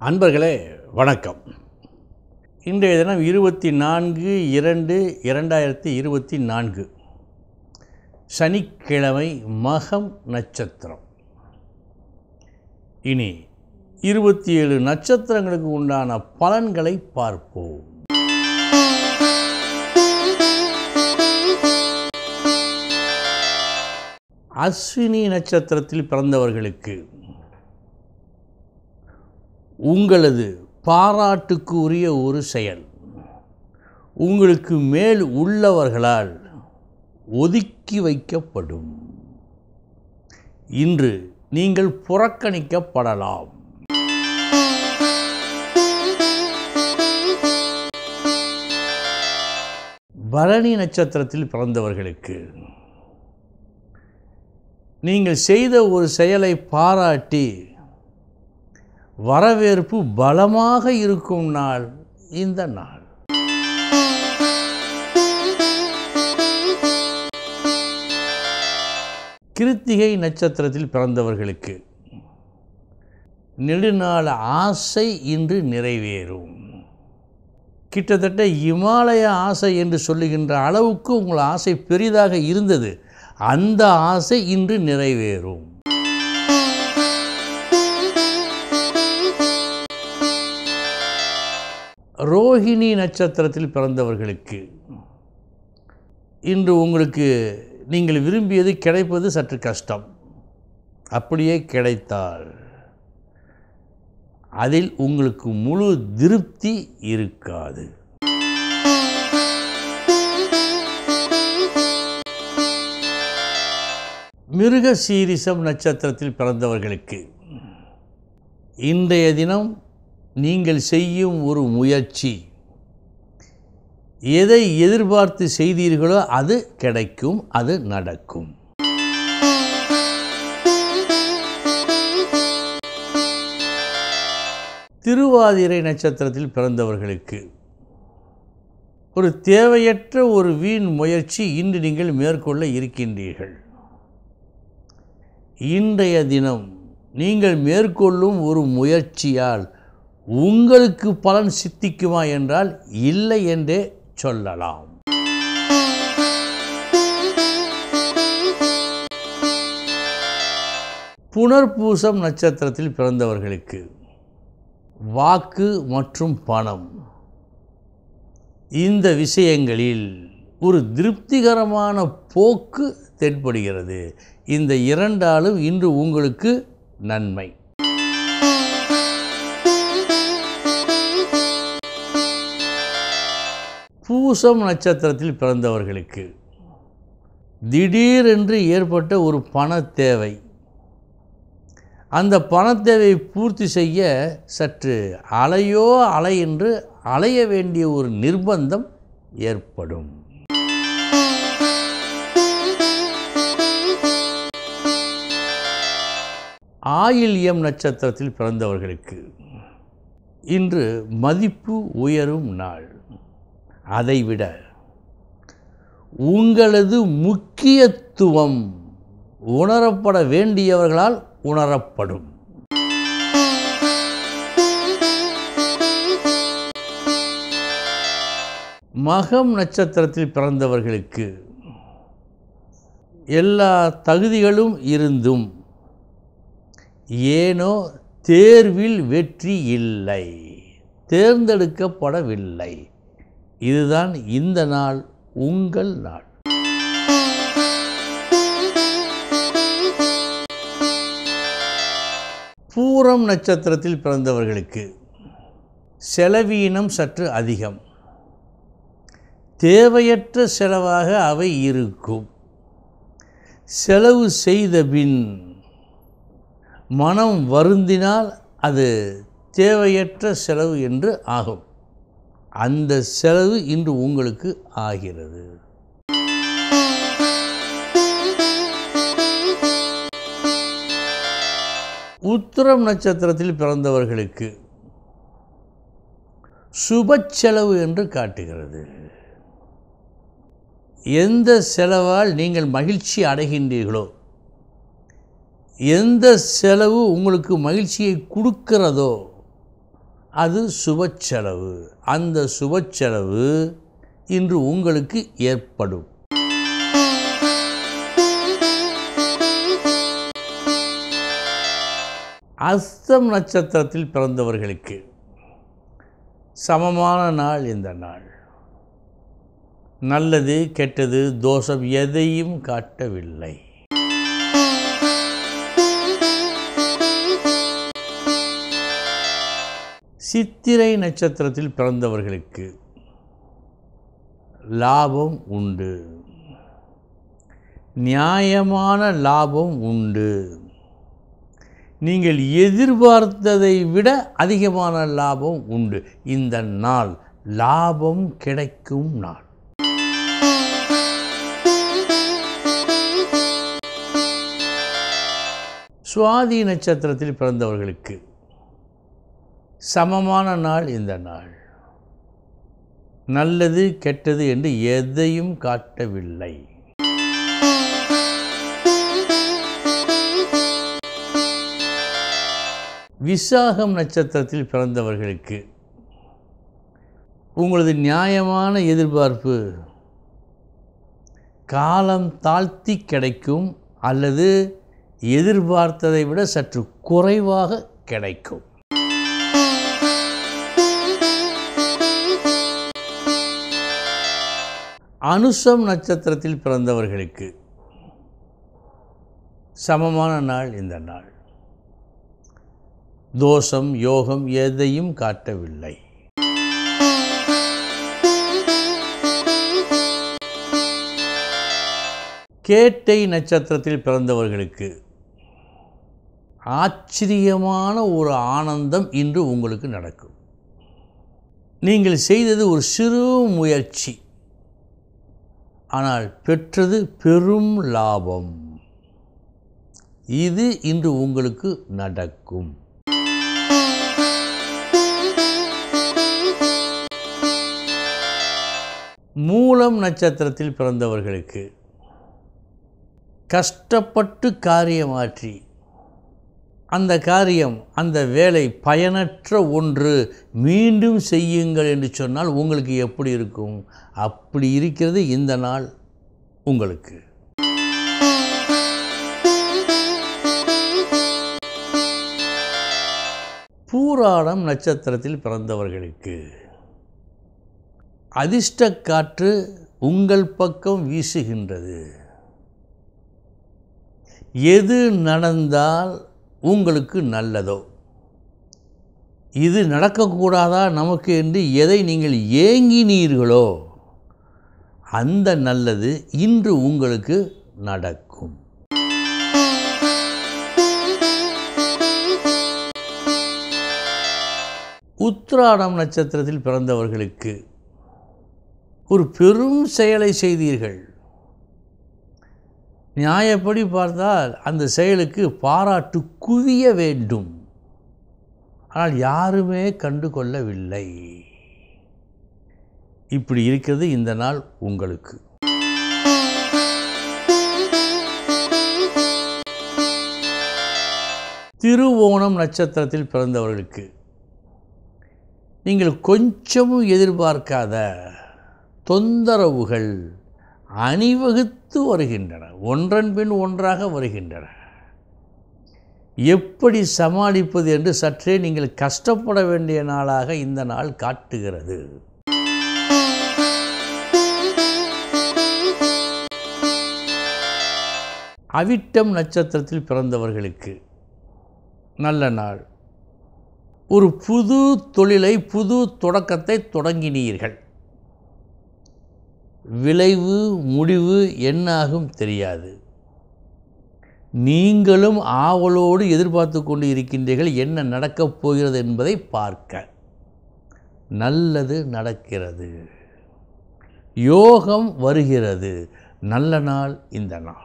அன்பர்களே வணக்கம். இன்றைய தினம் 24/2/2024 சனிக்கிழமை, மகம் நட்சத்திரம். இனி 27 நட்சத்திரங்களுக்கு உண்டான பலன்களை பார்ப்போம். அஸ்வினி நட்சத்திரத்தில் பிறந்தவர்களுக்கு உங்களது பாராட்டுக்கு உரிய ஒரு செயல் உங்களுக்கு மேல் உள்ளவர்களால் ஒதுக்கி வைக்கப்படும். இன்று நீங்கள் புறக்கணிக்கப்படலாம். பரணி நட்சத்திரத்தில் பிறந்தவர்களுக்கு நீங்கள் செய்த ஒரு செயலை பாராட்டி வரவேற்பு பலமாக இருக்கும் நாள் இந்த நாள். கிருத்திகை நட்சத்திரத்தில் பிறந்தவர்களுக்கு நெடுநாள் ஆசை இன்று நிறைவேறும். கிட்டத்தட்ட இமாலய ஆசை என்று சொல்லுகின்ற அளவுக்கு உங்கள் ஆசை பெரிதாக இருந்தது. அந்த ஆசை இன்று நிறைவேறும். ரோஹிணி நட்சத்திரத்தில் பிறந்தவர்களுக்கு இன்று உங்களுக்கு நீங்கள் விரும்பியது கிடைப்பது சற்று கஷ்டம். அப்படியே கிடைத்தால் அதில் உங்களுக்கு முழு திருப்தி இருக்காது. மிருகசீரிஷம் நட்சத்திரத்தில் பிறந்தவர்களுக்கு இன்றைய தினம் நீங்கள் செய்யும் ஒரு முயற்சி, எதை எதிர்பார்த்து செய்தீர்களோ அது கிடைக்கும், அது நடக்கும். திருவாதிரை நட்சத்திரத்தில் பிறந்தவர்களுக்கு ஒரு தேவையற்ற ஒரு வீண் முயற்சி இன்று நீங்கள் மேற்கொள்ள இருக்கின்றீர்கள். இன்றைய தினம் நீங்கள் மேற்கொள்ளும் ஒரு முயற்சியால் உங்களுக்கு பலன் சித்திக்குமா என்றால் இல்லை என்றே சொல்லலாம். புனர்பூசம் நட்சத்திரத்தில் பிறந்தவர்களுக்கு வாக்கு மற்றும் பணம் இந்த விஷயங்களில் ஒரு திருப்திகரமான போக்கு தென்படுகிறது. இந்த இரண்டாலும் இன்று உங்களுக்கு நன்மை. பூசம் நட்சத்திரத்தில் பிறந்தவர்களுக்கு திடீரென்று ஏற்பட்ட ஒரு பண தேவை, அந்த பணத்தேவையை பூர்த்தி செய்ய சற்று அலையோ அலை என்று அலைய வேண்டிய ஒரு நிர்பந்தம் ஏற்படும். ஆயில்யம் நட்சத்திரத்தில் பிறந்தவர்களுக்கு இன்று மதிப்பு உயரும் நாள். அதைவிட உங்களது முக்கியத்துவம் உணரப்பட வேண்டியவர்களால் உணரப்படும். மகம் நட்சத்திரத்தில் பிறந்தவர்களுக்கு எல்லா தகுதிகளும் இருந்தும் ஏனோ தேர்வில் வெற்றி இல்லை, தேர்ந்தெடுக்கப்படவில்லை. இதுதான் இந்த நாள் உங்கள் நாள். பூரம் நட்சத்திரத்தில் பிறந்தவர்களுக்கு செலவீனம் சற்று அதிகம். தேவையற்ற செலவாக அவை இருக்கும். செலவு செய்த பின் மனம் வருந்தினால் அது தேவையற்ற செலவு என்று ஆகும். அந்த செலவு இன்று உங்களுக்கு ஆகிறது. உத்திரம் நட்சத்திரத்தில் பிறந்தவர்களுக்கு சுப செலவு என்று காட்டுகிறது. எந்த செலவால் நீங்கள் மகிழ்ச்சி அடைகின்றீர்களோ, எந்த செலவு உங்களுக்கு மகிழ்ச்சியை கொடுக்கிறதோ அது சுபச்செலவு. அந்த சுபச்செலவு இன்று உங்களுக்கு ஏற்படும். அஸ்தம் நட்சத்திரத்தில் பிறந்தவர்களுக்கு சமமான நாள் இந்த நாள். நல்லது கெட்டது தோஷம் எதையும் காட்டவில்லை. சித்திரை நட்சத்திரத்தில் பிறந்தவர்களுக்கு லாபம் உண்டு. நியாயமான லாபம் உண்டு. நீங்கள் எதிர்பார்த்ததை விட அதிகமான லாபம் உண்டு. இந்த நாள் லாபம் கிடைக்கும் நாள். சுவாதி நட்சத்திரத்தில் பிறந்தவர்களுக்கு சமமான நாள் இந்த நாள். நல்லது கெட்டது என்று எதையும் காட்டவில்லை. விசாகம் நட்சத்திரத்தில் பிறந்தவர்களுக்கு உங்களது நியாயமான எதிர்பார்ப்பு காலம் தாழ்த்தி கிடைக்கும் அல்லது எதிர்பார்த்ததை விட சற்று குறைவாக கிடைக்கும். அனுசம் நட்சத்திரத்தில் பிறந்தவர்களுக்கு சமமான நாள் இந்த நாள். தோஷம் யோகம் எதையும் காட்டவில்லை. கேட்டை நட்சத்திரத்தில் பிறந்தவர்களுக்கு ஆச்சரியமான ஒரு ஆனந்தம் இன்று உங்களுக்கு நடக்கும். நீங்கள் செய்தது ஒரு சிறு முயற்சி, ஆனால் பெற்றது பெரும் லாபம். இது இன்று உங்களுக்கு நடக்கும். மூலம் நட்சத்திரத்தில் பிறந்தவர்களுக்கு கஷ்டப்பட்டு காரியமாற்றி அந்த காரியம் அந்த வேலை பயனற்ற ஒன்று மீண்டும் செய்யுங்கள் என்று சொன்னால் உங்களுக்கு எப்படி இருக்கும்? அப்படி இருக்கிறது இந்த நாள் உங்களுக்கு. பூராடம் நட்சத்திரத்தில் பிறந்தவர்களுக்கு அதிர்ஷ்ட காற்று உங்கள் பக்கம் வீசுகின்றது. எது நடந்தால் உங்களுக்கு நல்லதோ, இது நடக்கக்கூடாதா நமக்கு என்று எதை நீங்கள் ஏங்கினீர்களோ அந்த நல்லது இன்று உங்களுக்கு நடக்கும். உத்திராடம் நட்சத்திரத்தில் பிறந்தவர்களுக்கு ஒரு பெரும் செயலை செய்தீர்கள். நியாயப்படி பார்த்தால் அந்த செயலுக்கு பாராட்டு குவிய வேண்டும். ஆனால் யாருமே கண்டு கொள்ளவில்லை. இப்படி இருக்கிறது இந்த நாள் உங்களுக்கு. திருவோணம் நட்சத்திரத்தில் பிறந்தவர்களுக்கு நீங்கள் கொஞ்சமும் எதிர்பார்க்காத தொந்தரவுகள் அணிவகுத்து வருகின்றன. ஒன்றன் பின் ஒன்றாக வருகின்றன. எப்படி சமாளிப்பது என்று சற்றே நீங்கள் கஷ்டப்பட வேண்டிய நாளாக இந்த நாள் காட்டுகிறது. அவிட்டம் நட்சத்திரத்தில் பிறந்தவர்களுக்கு நல்ல நாள். ஒரு புது தொழிலை, புது தொடக்கத்தை தொடங்கினீர்கள். விளைவு முடிவு என்னாகும் தெரியாது. நீங்களும் ஆவலோடு எதிர்பார்த்து கொண்டு இருக்கின்றீர்கள் என்ன நடக்கப் போகிறது என்பதை பார்க்க. நல்லது நடக்கிறது. யோகம் வருகிறது. நல்ல நாள் இந்த நாள்.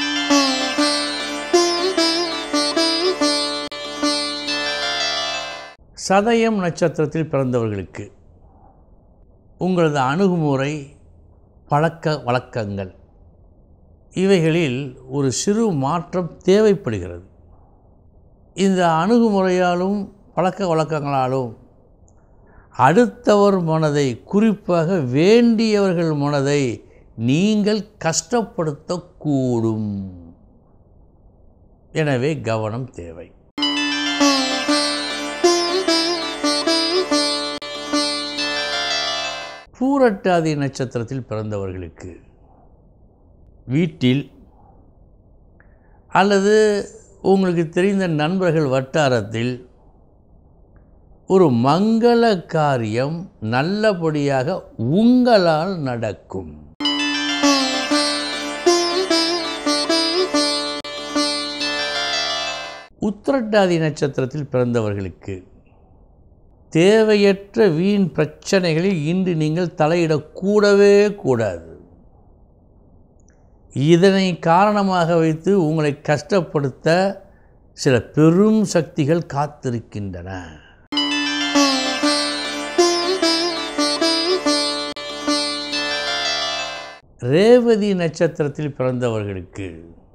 சதயம் நட்சத்திரத்தில் பிறந்தவர்களுக்கு உங்களது அணுகுமுறை, பழக்க வழக்கங்கள் இவைகளில் ஒரு சிறு மாற்றம் தேவைப்படுகிறது. இந்த அணுகுமுறையாலும் பழக்க வழக்கங்களாலும் அடுத்தவர் மனதை, குறிப்பாக வேண்டியவர்கள் மனதை நீங்கள் கஷ்டப்படுத்தக்கூடும். எனவே கவனம் தேவை. பூரட்டாதி நட்சத்திரத்தில் பிறந்தவர்களுக்கு வீட்டில் அல்லது உங்களுக்கு தெரிந்த நண்பர்கள் வட்டாரத்தில் ஒரு மங்கள காரியம் நல்லபடியாக உங்களால் நடக்கும். உத்திரட்டாதி நட்சத்திரத்தில் பிறந்தவர்களுக்கு தேவையற்ற வீண் பிரச்சனைகளில் இன்று நீங்கள் தலையிடக்கூடவே கூடாது. இதனை காரணமாக வைத்து உங்களை கஷ்டப்படுத்த சில பெரும் சக்திகள் காத்திருக்கின்றன. ரேவதி நட்சத்திரத்தில் பிறந்தவர்களுக்கு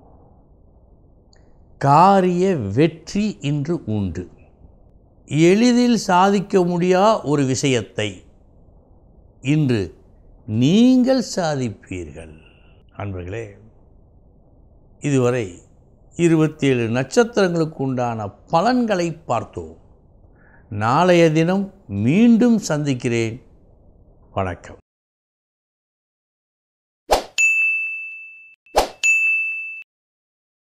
காரிய வெற்றி இன்று உண்டு. எளிதில் சாதிக்க முடியா ஒரு விஷயத்தை இன்று நீங்கள் சாதிப்பீர்கள். அன்பர்களே, இதுவரை 27 நட்சத்திரங்களுக்கு உண்டான பலன்களை பார்த்தோம். நாளைய தினம் மீண்டும் சந்திக்கிறேன். வணக்கம்.